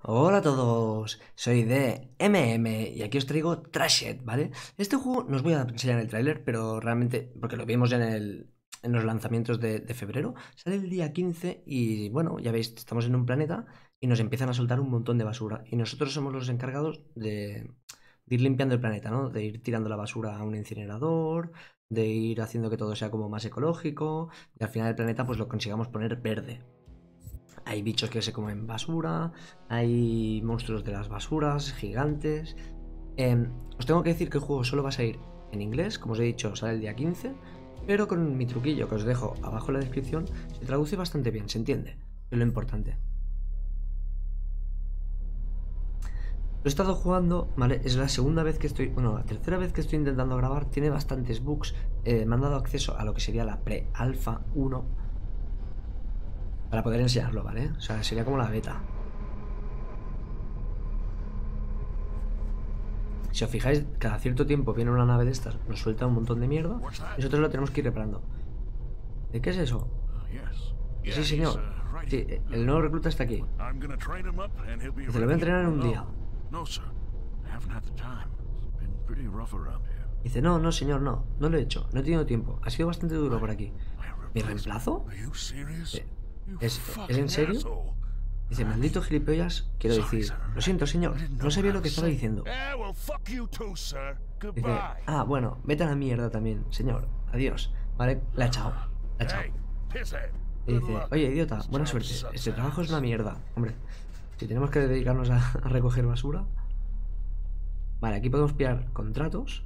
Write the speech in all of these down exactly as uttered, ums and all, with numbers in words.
Hola a todos, soy de M M y aquí os traigo Trashed, ¿vale? Este juego no os voy a enseñar el tráiler, pero realmente, porque lo vimos en, el, en los lanzamientos de, de febrero, sale el día quince y bueno, ya veis, estamos en un planeta y nos empiezan a soltar un montón de basura y nosotros somos los encargados de, de ir limpiando el planeta, ¿no? De ir tirando la basura a un incinerador, de ir haciendo que todo sea como más ecológico y al final el planeta pues lo consigamos poner verde. Hay bichos que se comen basura, hay monstruos de las basuras, gigantes. Eh, os tengo que decir que el juego solo va a salir en inglés, como os he dicho, sale el día quince, pero con mi truquillo que os dejo abajo en la descripción, se traduce bastante bien, se entiende, es lo importante. Lo he estado jugando, ¿vale? Es la segunda vez que estoy, bueno, la tercera vez que estoy intentando grabar, tiene bastantes bugs. Eh, me han dado acceso a lo que sería la pre-alpha uno para poder enseñarlo, ¿vale? O sea, sería como la beta. Si os fijáis, cada cierto tiempo viene una nave de estas, nos suelta un montón de mierda y nosotros lo tenemos que ir reparando. ¿De qué es eso? Sí, señor. Sí, el nuevo recluta está aquí. Dice, lo voy a entrenar en un día. Dice, no, no, señor, no. No lo he hecho. No he tenido tiempo. Ha sido bastante duro por aquí. ¿Mi reemplazo? Dice, ¿Es, ¿Es en serio? Dice, maldito gilipollas, quiero decir, lo siento, señor, no sabía lo que estaba diciendo. Dice, ah, bueno, vete a la mierda también, señor, adiós. Vale, la ha echado, la ha echado. Y dice, oye, idiota, buena suerte, este trabajo es una mierda. Hombre, si tenemos que dedicarnos a, a recoger basura. Vale, aquí podemos pillar contratos.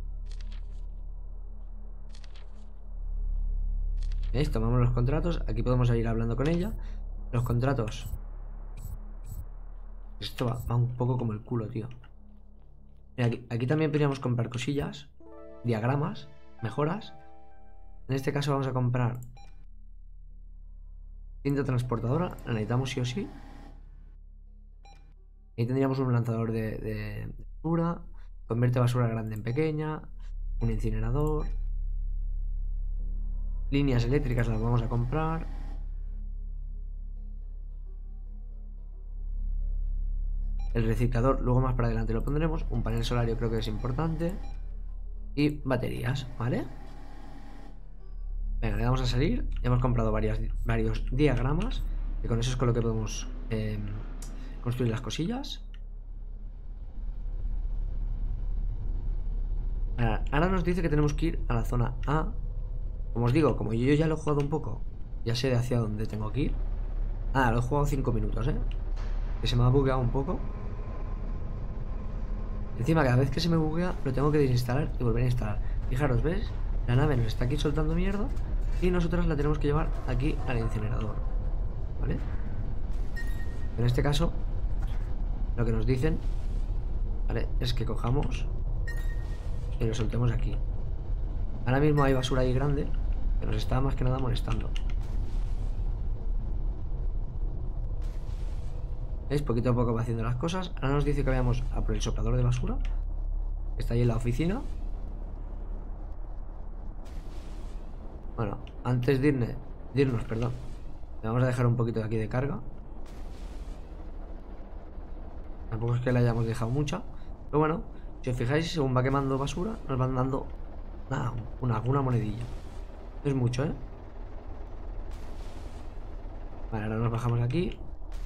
¿Veis? Tomamos los contratos, aquí podemos ir hablando con ella. Los contratos. Esto va, va un poco como el culo, tío. Mira, aquí, aquí también podríamos comprar cosillas, diagramas, mejoras. En este caso vamos a comprar cinta transportadora, la necesitamos sí o sí. Ahí tendríamos un lanzador de, de basura, convierte basura grande en pequeña, un incinerador, líneas eléctricas las vamos a comprar. El reciclador luego más para adelante lo pondremos, un panel solar yo creo que es importante y baterías, ¿vale? Venga, le vamos a salir. Ya hemos comprado varias, varios diagramas. Y con eso es con lo que podemos eh, construir las cosillas. Ahora, ahora nos dice que tenemos que ir a la zona A. Como os digo, como yo ya lo he jugado un poco, ya sé hacia dónde tengo que ir. Ah, lo he jugado cinco minutos, ¿eh? Que se me ha bugueado un poco. Encima, cada vez que se me buguea, lo tengo que desinstalar y volver a instalar. Fijaros, ¿ves? La nave nos está aquí soltando mierda y nosotras la tenemos que llevar aquí al incinerador, ¿vale? En este caso, lo que nos dicen, ¿vale? Es que cojamos y lo soltemos aquí. Ahora mismo hay basura ahí grande que nos está más que nada molestando. ¿Veis? Poquito a poco va haciendo las cosas. Ahora nos dice que vayamos a por el soplador de basura, que está ahí en la oficina. Bueno, antes de, irne, de irnos, perdón, le vamos a dejar un poquito de aquí de carga. Tampoco es que le hayamos dejado mucha, pero bueno, si os fijáis, según va quemando basura, nos van dando nada, una, una monedilla. No es mucho, ¿eh? Vale, ahora nos bajamos aquí.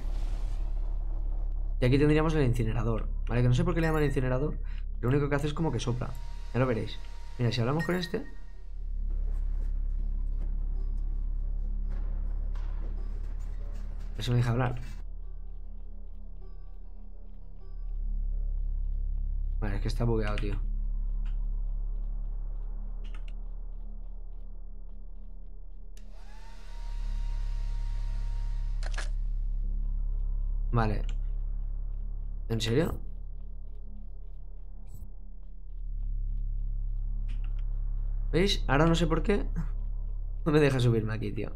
Y aquí tendríamos el incinerador, ¿vale? Que no sé por qué le llaman incinerador. Lo único que hace es como que sopla. Ya lo veréis. Mira, si hablamos con este... Eso me deja hablar. Vale, es que está bugueado, tío. Vale. ¿En serio? ¿Veis? Ahora no sé por qué no me deja subirme aquí, tío.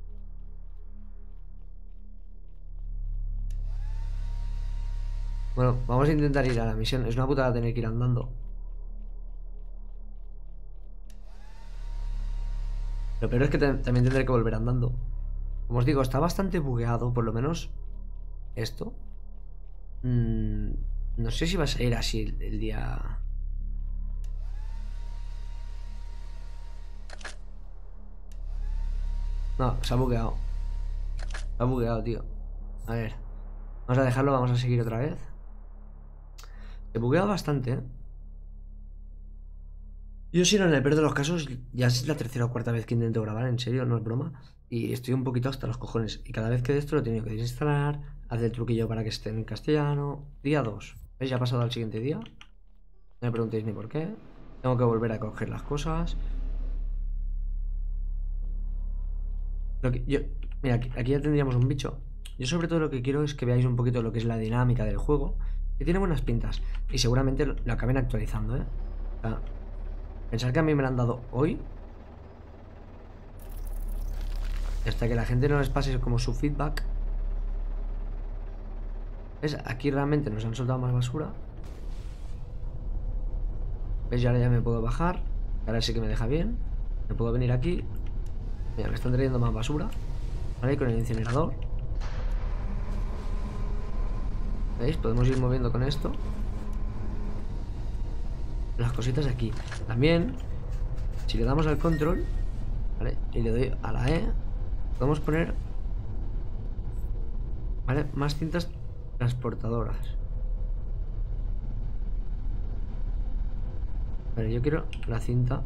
Bueno, vamos a intentar ir a la misión. Es una putada tener que ir andando. Lo peor es que también tendré que volver andando. Como os digo, está bastante bugueado, por lo menos esto. Mm, no sé si vas a ir así el, el día... No, se ha bugueado. Se ha bugueado, tío. A ver. Vamos a dejarlo, vamos a seguir otra vez. Se buguea bastante, ¿eh? Yo si no, en el peor de los casos, ya es la tercera o cuarta vez que intento grabar, en serio, no es broma. Y estoy un poquito hasta los cojones. Y cada vez que de esto lo he tenido que desinstalar, hacer el truquillo para que esté en castellano. Día dos. ¿Veis? Ya ha pasado al siguiente día. No me preguntéis ni por qué. Tengo que volver a coger las cosas. Lo que yo, mira, aquí, aquí ya tendríamos un bicho. Yo sobre todo lo que quiero es que veáis un poquito lo que es la dinámica del juego. Que tiene buenas pintas. Y seguramente lo, lo acaben actualizando, ¿eh? O sea, pensar que a mí me lo han dado hoy. Y hasta que la gente no les pase como su feedback. ¿Ves? Aquí realmente nos han soltado más basura. ¿Ves? Y ahora ya me puedo bajar. Ahora sí que me deja bien. Me puedo venir aquí. Mira, me están trayendo más basura. Vale, con el incinerador. ¿Veis? Podemos ir moviendo con esto las cositas de aquí. También, si le damos al control, ¿vale? Y le doy a la E, podemos poner, ¿vale? Más cintas transportadoras. Vale, yo quiero la cinta.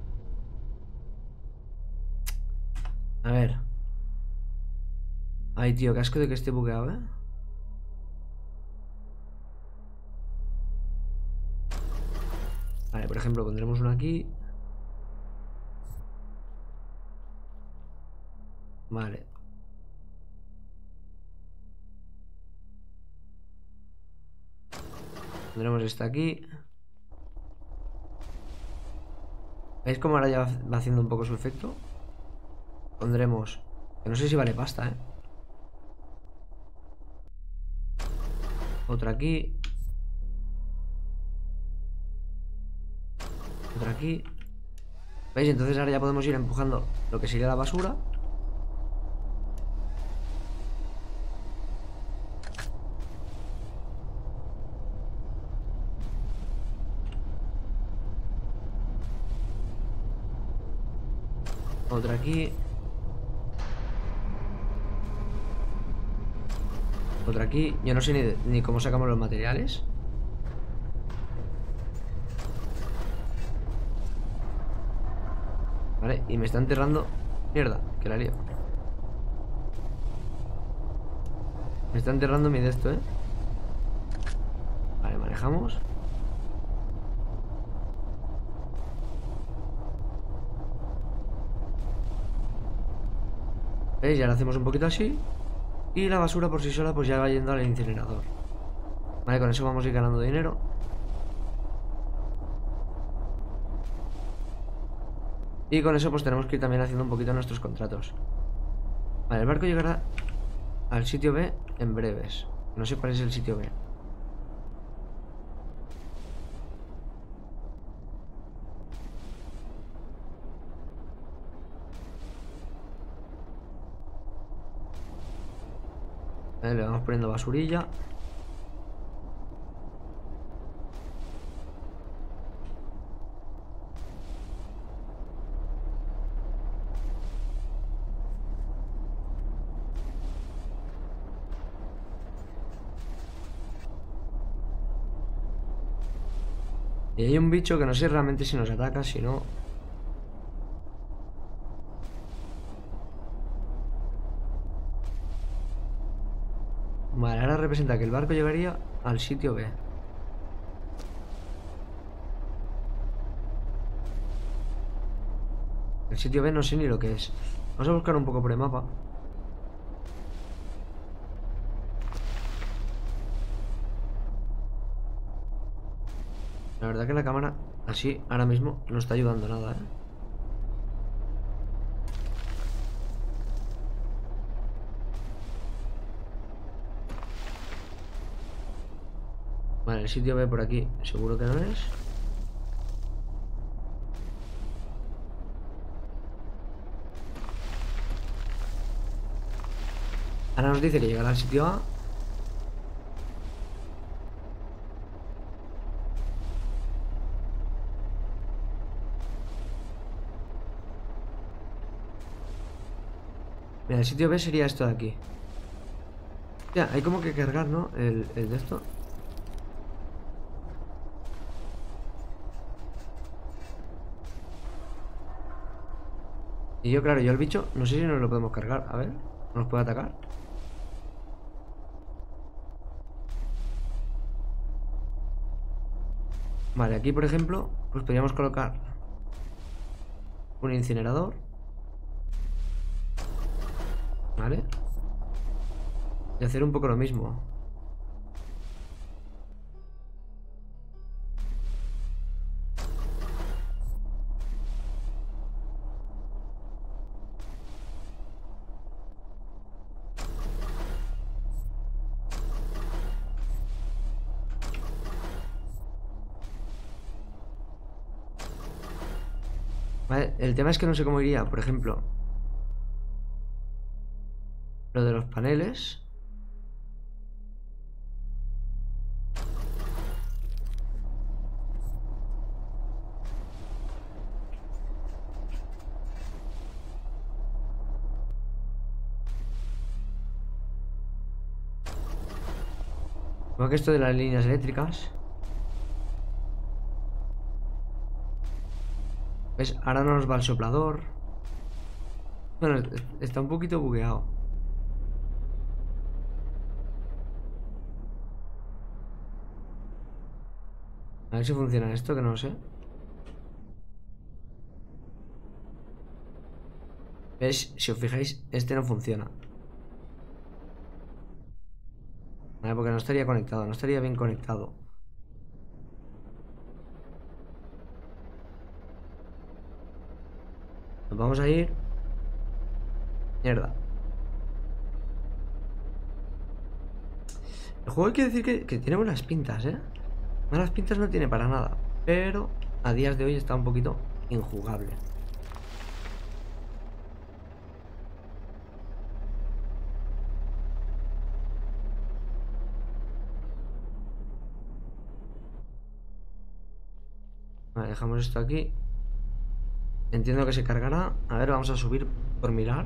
A ver. Ay, tío, qué asco de que esté bugueado, ¿eh? Vale, por ejemplo, pondremos uno aquí. Vale. Pondremos esta aquí. ¿Veis cómo ahora ya va haciendo un poco su efecto? Pondremos... Que no sé si vale pasta, ¿eh? Otra aquí. Otra aquí. ¿Veis? Entonces ahora ya podemos ir empujando lo que sería la basura. Otra aquí. Otra aquí. Yo no sé ni, ni cómo sacamos los materiales. Vale, y me está enterrando. Mierda, que la lío. Me está enterrando mi de esto, ¿eh? Vale, manejamos. ¿Veis? Y ahora hacemos un poquito así. Y la basura por sí sola pues ya va yendo al incinerador. Vale, con eso vamos a ir ganando dinero. Y con eso pues tenemos que ir también haciendo un poquito nuestros contratos. Vale, el barco llegará al sitio B en breves. No sé cuál es el sitio B. Vale, le vamos poniendo basurilla. Y hay un bicho que no sé realmente si nos ataca, si no... Vale, ahora representa que el barco llegaría al sitio B. El sitio B no sé ni lo que es. Vamos a buscar un poco por el mapa. La verdad que la cámara así ahora mismo no está ayudando nada, ¿eh? Vale, el sitio B por aquí seguro que no es. Ahora nos dice que llegará al sitio A. Mira, el sitio B sería esto de aquí. Ya, hay como que cargar, ¿no? El, el de esto. Y yo, claro, yo el bicho, no sé si nos lo podemos cargar. A ver, ¿nos puede atacar? Vale, aquí, por ejemplo, pues podríamos colocar un incinerador. Vale. Y hacer un poco lo mismo. Vale, el tema es que no sé cómo iría, por ejemplo, lo de los paneles. Como que esto de las líneas eléctricas. ¿Ves? Ahora no nos va el soplador. Bueno, está un poquito bugueado. A ver si funciona esto, que no lo sé. ¿Ves? Si os fijáis, este no funciona. Vale, porque no estaría conectado, no estaría bien conectado. Nos vamos a ir. Mierda. El juego hay que decir que, que tiene buenas pintas, ¿eh? Malas pintas no tiene para nada. Pero a días de hoy está un poquito injugable. Vale, dejamos esto aquí. Entiendo que se cargará. A ver, vamos a subir por mirar.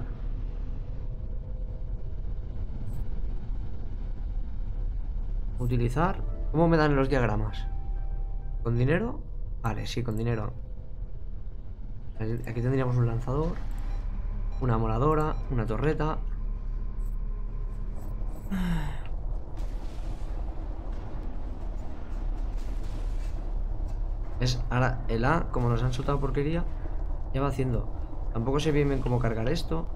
Utilizar. ¿Cómo me dan los diagramas? ¿Con dinero? Vale, sí, con dinero. Aquí tendríamos un lanzador, una moradora, una torreta. Es ahora el A, como nos han soltado porquería, ya va haciendo. Tampoco sé bien, bien cómo cargar esto.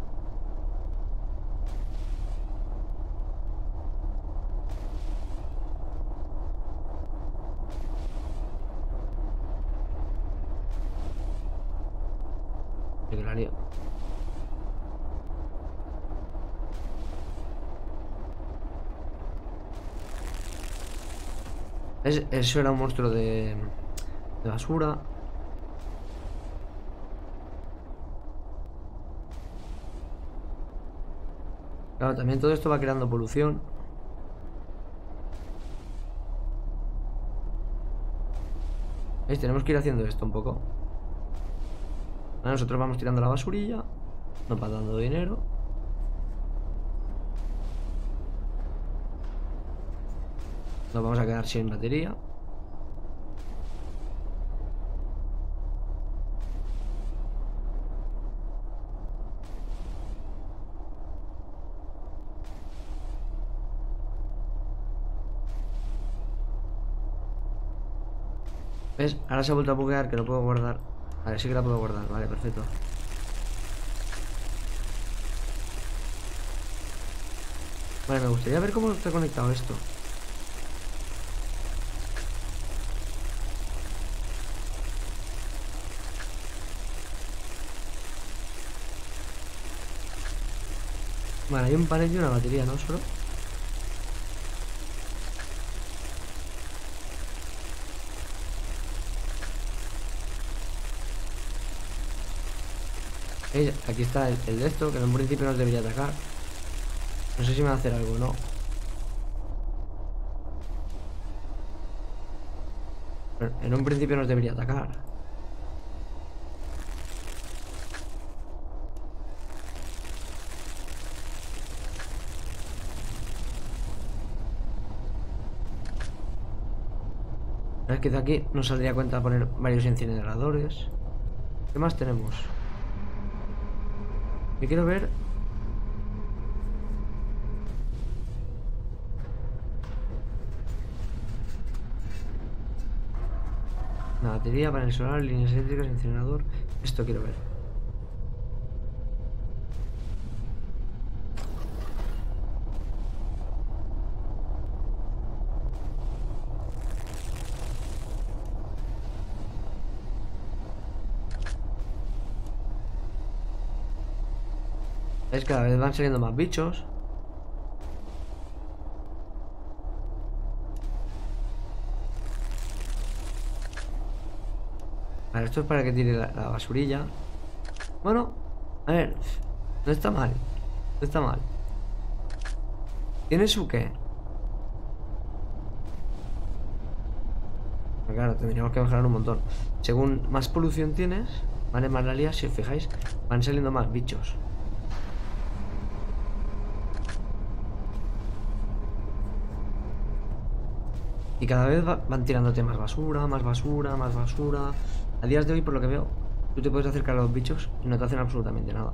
Que la lío. Es, eso era un monstruo de, de basura. Claro, también todo esto va creando polución. ¿Veis? Tenemos que ir haciendo esto un poco. Vale, nosotros vamos tirando la basurilla. Nos va dando dinero. Nos vamos a quedar sin batería. ¿Ves? Ahora se ha vuelto a buguear, que lo puedo guardar. A ver, sí que la puedo guardar. Vale, perfecto. Vale, me gustaría ver cómo está conectado esto. Vale, hay un panel y una batería, ¿no? Solo. ¿Veis? Aquí está el, el de esto, que en un principio nos debería atacar. No sé si me va a hacer algo o no. Pero en un principio nos debería atacar. Es que de aquí nos saldría cuenta poner varios incineradores. ¿Qué más tenemos? Yo quiero ver... Una batería, panel solar, líneas eléctricas, incinerador. Esto quiero ver. ¿Ves? Cada vez van saliendo más bichos. Vale, esto es para que tire la, la basurilla. Bueno, a ver, no está mal. No está mal. ¿Tiene su qué? Pero claro, tendríamos que mejorar un montón. Según más polución tienes, vale, más la lías, si os fijáis, van saliendo más bichos. Y cada vez va, van tirándote más basura, más basura, más basura. A días de hoy, por lo que veo, tú te puedes acercar a los bichos y no te hacen absolutamente nada.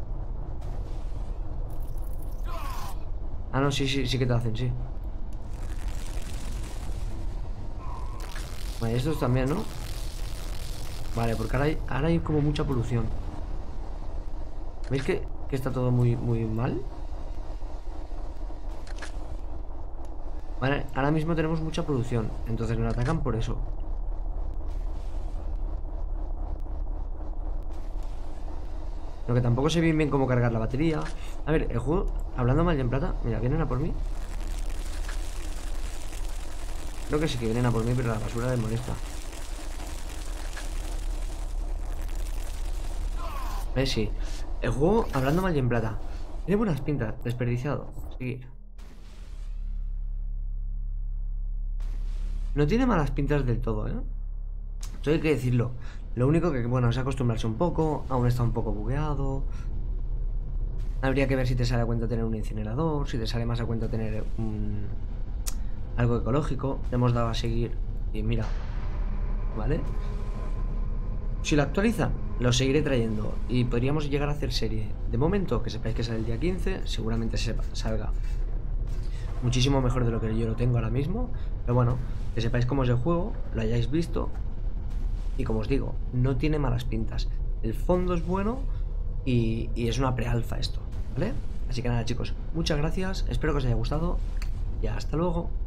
Ah, no, sí, sí, sí que te hacen, sí. Vale, estos también, ¿no? Vale, porque ahora hay, ahora hay como mucha polución. ¿Veis que, que está todo muy, muy mal? Vale, ahora mismo tenemos mucha polución, entonces nos atacan por eso. Lo que tampoco sé bien bien cómo cargar la batería. A ver, el juego, hablando mal y en plata, mira, vienen a por mí. Creo que sí que vienen a por mí, pero la basura les molesta. ¿Ves? Sí. El juego, hablando mal y en plata, tiene buenas pintas, desperdiciado. Sí. No tiene malas pintas del todo, ¿eh? Eso hay que decirlo. Lo único que, bueno, es acostumbrarse un poco. Aún está un poco bugueado. Habría que ver si te sale a cuenta tener un incinerador, si te sale más a cuenta tener un... algo ecológico. Le hemos dado a seguir y mira, ¿vale? Si lo actualizan, lo seguiré trayendo y podríamos llegar a hacer serie. De momento, que sepáis que sale el día quince, seguramente se salga muchísimo mejor de lo que yo lo tengo ahora mismo. Pero bueno, que sepáis cómo es el juego, lo hayáis visto. Y como os digo, no tiene malas pintas. El fondo es bueno y, y es una pre-alfa esto, ¿vale? Así que nada, chicos, muchas gracias. Espero que os haya gustado y hasta luego.